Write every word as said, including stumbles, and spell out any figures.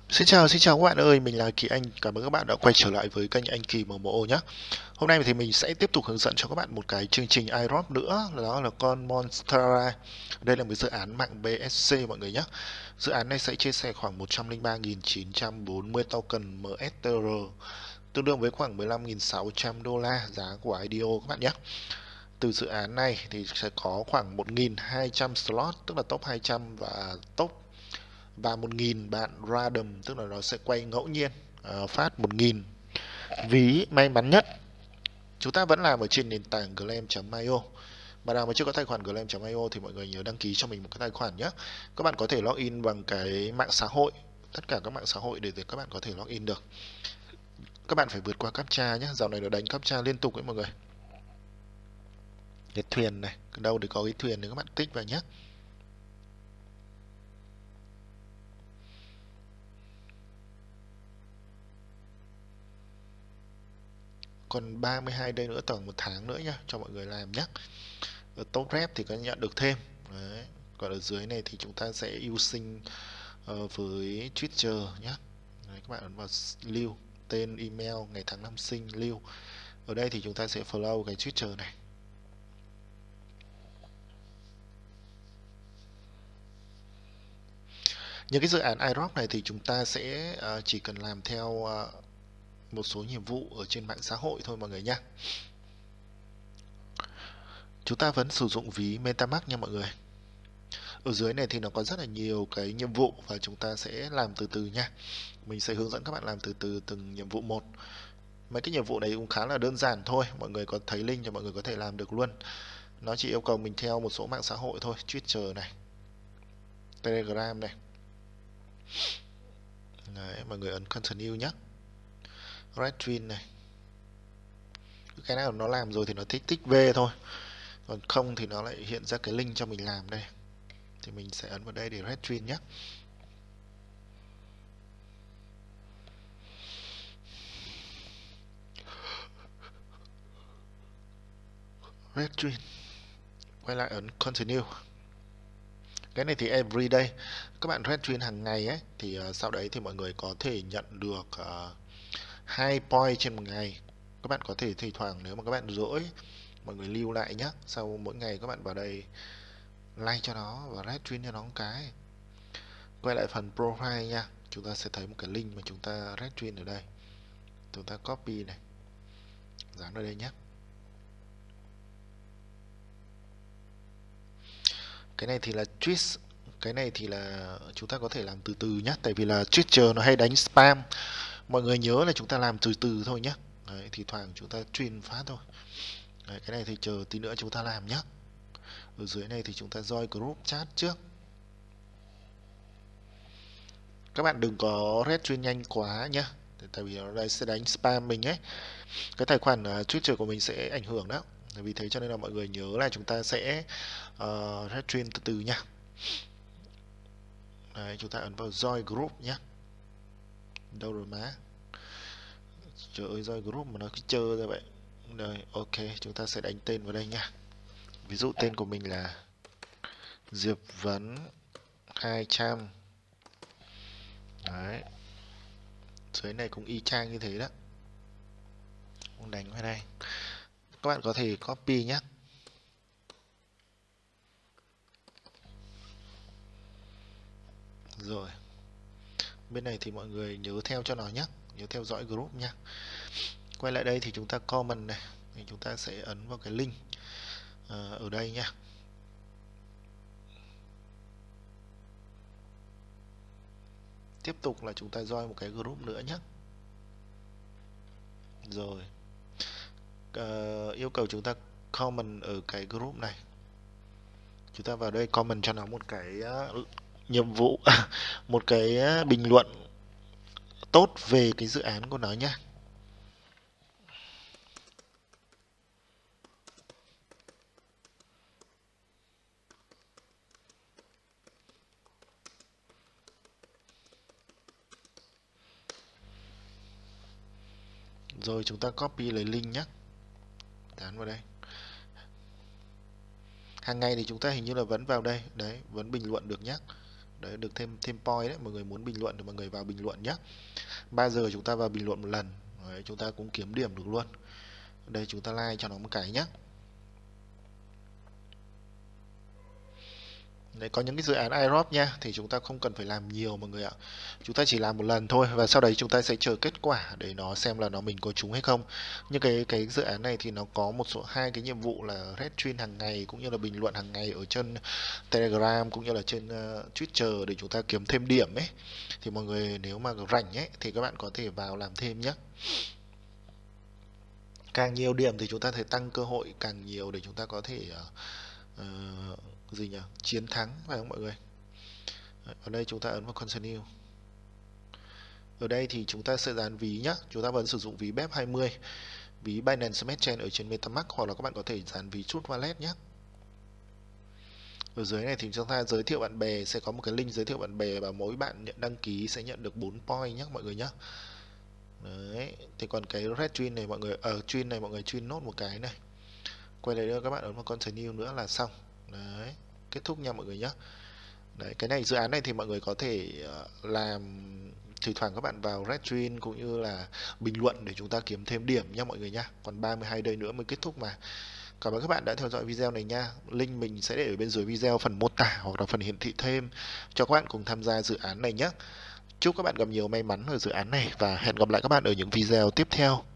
Xin chào, xin chào các bạn ơi, mình là Kỳ Anh. Cảm ơn các bạn đã quay trở lại với kênh Anh Kỳ em em ô nhé. Hôm nay thì mình sẽ tiếp tục hướng dẫn cho các bạn một cái chương trình airdrop nữa, đó là con Monstera. Đây là một dự án mạng bê ét xê mọi người nhé. Dự án này sẽ chia sẻ khoảng một trăm lẻ ba nghìn chín trăm bốn mươi token em ét tê rờ, tương đương với khoảng mười lăm nghìn sáu trăm đô la giá của i đê ô các bạn nhé. Từ dự án này thì sẽ có khoảng một nghìn hai trăm slot, tức là top hai trăm và top và một nghìn bạn random, tức là nó sẽ quay ngẫu nhiên, uh, phát một nghìn ví may mắn nhất. Chúng ta vẫn làm ở trên nền tảng glam chấm i o. Mà nào mà chưa có tài khoản glam chấm i o thì mọi người nhớ đăng ký cho mình một cái tài khoản nhé. Các bạn có thể login bằng cái mạng xã hội, tất cả các mạng xã hội để, để các bạn có thể login được. Các bạn phải vượt qua captcha nhé, dạo này nó đánh captcha liên tục ấy mọi người. Cái thuyền này, đâu để có cái thuyền thì các bạn tích vào nhé. Còn ba mươi hai đây nữa, tổng một tháng nữa nhá, cho mọi người làm nhé. Ở top rep thì có nhận được thêm. Đấy. Còn ở dưới này thì chúng ta sẽ using uh, với Twitter nhé. Đấy, các bạn ấn vào lưu tên, email, ngày tháng năm sinh, lưu. Ở đây thì chúng ta sẽ follow cái Twitter này. Những cái dự án airdrop này thì chúng ta sẽ uh, chỉ cần làm theo uh, một số nhiệm vụ ở trên mạng xã hội thôi mọi người nhé. Chúng ta vẫn sử dụng ví MetaMask nha mọi người. Ở dưới này thì nó có rất là nhiều cái nhiệm vụ và chúng ta sẽ làm từ từ nha. Mình sẽ hướng dẫn các bạn làm từ từ từng nhiệm vụ một. Mấy cái nhiệm vụ này cũng khá là đơn giản thôi, mọi người có thấy link cho mọi người có thể làm được luôn. Nó chỉ yêu cầu mình theo một số mạng xã hội thôi, Twitter này, Telegram này. Đấy, mọi người ấn continue nhé. Redstream này. Cái nào nó làm rồi thì nó thích tích V thôi. Còn không thì nó lại hiện ra cái link cho mình làm đây. Thì mình sẽ ấn vào đây để Redstream nhé. Redstream. Quay lại ấn continue. Cái này thì everyday. Các bạn Redstream hàng ngày ấy thì uh, sau đấy thì mọi người có thể nhận được uh, hai point trên một ngày. Các bạn có thể thỉnh thoảng nếu mà các bạn rỗi, mọi người lưu lại nhé. Sau mỗi ngày các bạn vào đây like cho nó và retweet cho nó một cái. Quay lại phần profile nha, chúng ta sẽ thấy một cái link mà chúng ta retweet ở đây. Chúng ta copy này, dán vào đây nhé. Cái này thì là tweet, cái này thì là chúng ta có thể làm từ từ nhé, tại vì là Twitter nó hay đánh spam. Mọi người nhớ là chúng ta làm từ từ thôi nhé. Đấy, thì thoảng chúng ta truyền phát thôi. Đấy, cái này thì chờ tí nữa chúng ta làm nhé. Ở dưới này thì chúng ta join group chat trước. Các bạn đừng có retweet nhanh quá nhé, tại vì nó sẽ đánh spam mình ấy. Cái tài khoản uh, Twitter của mình sẽ ảnh hưởng đó. Vì thế cho nên là mọi người nhớ là chúng ta sẽ uh, retweet từ từ nha. Đấy, chúng ta ấn vào join group nhé. Đâu rồi má? Trời ơi, join group mà nó cứ chơi ra vậy. Đây, ok, chúng ta sẽ đánh tên vào đây nha. Ví dụ tên của mình là Diệp Vấn hai trăm. Đấy. Dưới này cũng y chang như thế đó. Cũng đánh vào đây. Các bạn có thể copy nhé. Rồi. Bên này thì mọi người nhớ theo cho nó nhé. Nhớ theo dõi group nhé. Quay lại đây thì chúng ta comment này. Thì chúng ta sẽ ấn vào cái link à, ở đây nha. Tiếp tục là chúng ta join một cái group nữa nhé. Rồi. À, yêu cầu chúng ta comment ở cái group này. Chúng ta vào đây comment cho nó một cái uh, nhiệm vụ, một cái uh, bình luận tốt về cái dự án của nó nhé. Rồi chúng ta copy lấy link nhé, dán vào đây. Hàng ngày thì chúng ta hình như là vẫn vào đây, đấy, vẫn bình luận được nhé. Đấy, được thêm thêm point đấy. Mọi người muốn bình luận thì mọi người vào bình luận nhé. Ba giờ chúng ta vào bình luận một lần. Đấy, chúng ta cũng kiếm điểm được luôn. Đây chúng ta like cho nó một cái nhé. Đấy, có những cái dự án airdrop nha, thì chúng ta không cần phải làm nhiều mọi người ạ. Chúng ta chỉ làm một lần thôi và sau đấy chúng ta sẽ chờ kết quả để nó xem là nó mình có trúng hay không. Nhưng cái cái dự án này thì nó có một số hai cái nhiệm vụ là retweet hàng ngày cũng như là bình luận hàng ngày ở trên Telegram cũng như là trên uh, Twitter để chúng ta kiếm thêm điểm ấy. Thì mọi người nếu mà rảnh ấy thì các bạn có thể vào làm thêm nhé. Càng nhiều điểm thì chúng ta thể tăng cơ hội càng nhiều để chúng ta có thể uh, uh, gì nhỉ, chiến thắng phải không mọi người. Ở đây chúng ta ấn vào continue. Ở đây thì chúng ta sẽ dán ví nhá, chúng ta vẫn sử dụng ví bê e pê hai mươi, ví Binance Smart Chain ở trên MetaMask, hoặc là các bạn có thể dán ví Trust Wallet nhé. Ở dưới này thì chúng ta giới thiệu bạn bè, sẽ có một cái link giới thiệu bạn bè và mỗi bạn nhận đăng ký sẽ nhận được bốn point nhé mọi người nhé. Đấy, thì còn cái red twin này mọi người ở uh, twin này mọi người twin nốt một cái này. Quay lại nữa các bạn ấn vào continue nữa là xong. Đấy, kết thúc nha mọi người nhé. Đấy, cái này dự án này thì mọi người có thể uh, làm thỉnh thoảng các bạn vào red twin cũng như là bình luận để chúng ta kiếm thêm điểm nha mọi người nha. Còn ba mươi hai đây nữa mới kết thúc mà. Cảm ơn các bạn đã theo dõi video này nha. Link mình sẽ để ở bên dưới video phần mô tả hoặc là phần hiển thị thêm cho các bạn cùng tham gia dự án này nhé. Chúc các bạn gặp nhiều may mắn ở dự án này và hẹn gặp lại các bạn ở những video tiếp theo.